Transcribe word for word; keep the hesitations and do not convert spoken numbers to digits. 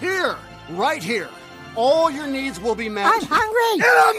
here, right here. All your needs will be met. I'm hungry. And